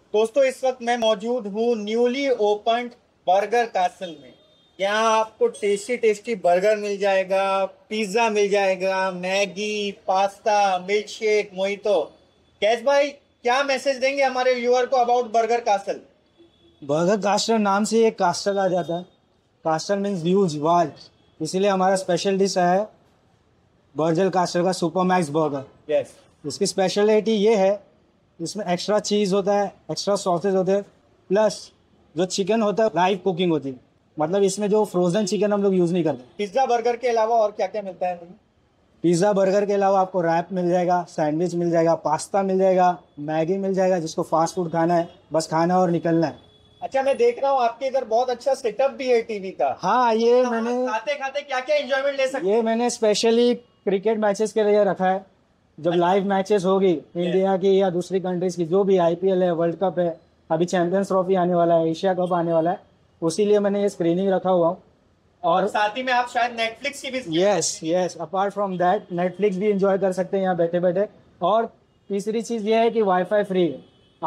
दोस्तों इस वक्त मैं मौजूद हूँ न्यूली ओपन्ड बर्गर कासल में। यहाँ आपको टेस्टी टेस्टी बर्गर मिल जाएगा, पिज्जा मिल जाएगा, Maggi, pasta, milkshake, mojito. कैश भाई, क्या मैसेज देंगे हमारे व्यूअर को about burger castle? Burger castle नाम से एक कास्टर आ जाता है। Castle means huge, vast. इसीलिए हमारा स्पेशल डिश है बर्गर कास्टर का सुपर मैक्स बर्गर। यस। इसकी स्पेशलिटी ये है, इसमें एक्स्ट्रा चीज़ होता है, एक्स्ट्रा सॉसेज होते हैं, प्लस जो चिकन होता है लाइव कुकिंग होती है। मतलब इसमें जो फ्रोजन चिकन हम लोग यूज़ नहीं करते। पिज्जा बर्गर के अलावा और क्या क्या मिलता है? पिज़्ज़ा बर्गर के अलावा आपको रैप मिल जाएगा, सैंडविच मिल जाएगा, पास्ता मिल जाएगा, मैगी मिल जाएगा। जिसको फास्ट फूड खाना है, बस खाना और निकलना है। अच्छा, मैं देख रहा हूँ आपके इधर बहुत अच्छा सेटअप भी है टीवी का। हाँ, ये तो मैंने खाते खाते क्या क्या एंजॉयमेंट ले सकते ये मैंने स्पेशली क्रिकेट मैचेस के लिए रखा है। जब लाइव मैचेस होगी इंडिया की या दूसरी कंट्रीज की, जो भी आईपीएल है, वर्ल्ड कप है, अभी चैंपियंस ट्रॉफी आने वाला है, एशिया कप आने वाला है, उसी लिए मैंने ये स्क्रीनिंग रखा हुआ हूँ। और साथ ही में आप शायद नेटफ्लिक्स की भी yes, apart from that Netflix भी एंजॉय कर सकते हैं यहाँ बैठे बैठे। और तीसरी चीज ये है कि वाईफाई फ्री है।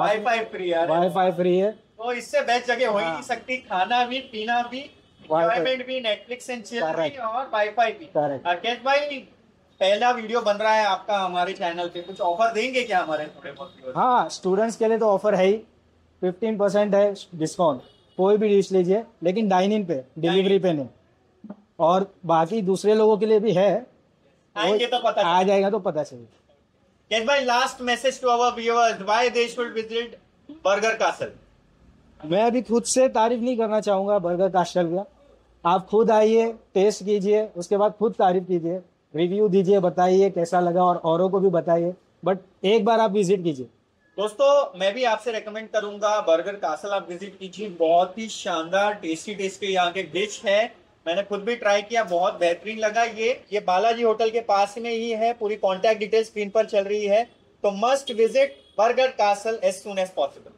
वाईफाई फ्री है, तो इससे बेस्ट जगह हो ही नहीं सकती। खाना भी, पीना भी, एंजॉयमेंट भी, नेटफ्लिक्स एंड चिल भी, और वाईफाई भी। राकेश भाई, पहला वीडियो बन रहा है आपका हमारे चैनल पे, कुछ ऑफर देंगे क्या हमारे थोड़े बहुत? हाँ, स्टूडेंट्स के लिए तो ऑफर है ही। 15% है डिस्काउंट, कोई भी डिश लीजिए, लेकिन डाइनिंग पे, डिलीवरी पे नहीं। और बाकी दूसरे लोगों के लिए भी है, आएंगे तो पता आ जाएगा तो पता चलेगा। कैश भाई, last message to our viewers, why they should visit burger castle? मैं अभी खुद से तारीफ नहीं करना चाहूंगा बर्गर कास्टर का। आप खुद आइए, टेस्ट कीजिए, उसके बाद खुद तारीफ कीजिए, रिव्यू दीजिए, बताइए कैसा लगा और औरों को भी बताइए। बट एक बार आप विजिट कीजिए। दोस्तों मैं भी आपसे रेकमेंड करूंगा बर्गर कासल आप विजिट कीजिए। बहुत ही शानदार टेस्टी टेस्टी यहाँ के डिश है। मैंने खुद भी ट्राई किया, बहुत बेहतरीन लगा। ये बालाजी होटल के पास में ही है। पूरी कॉन्टैक्ट डिटेल स्क्रीन पर चल रही है। तो must visit burger castle as soon as possible.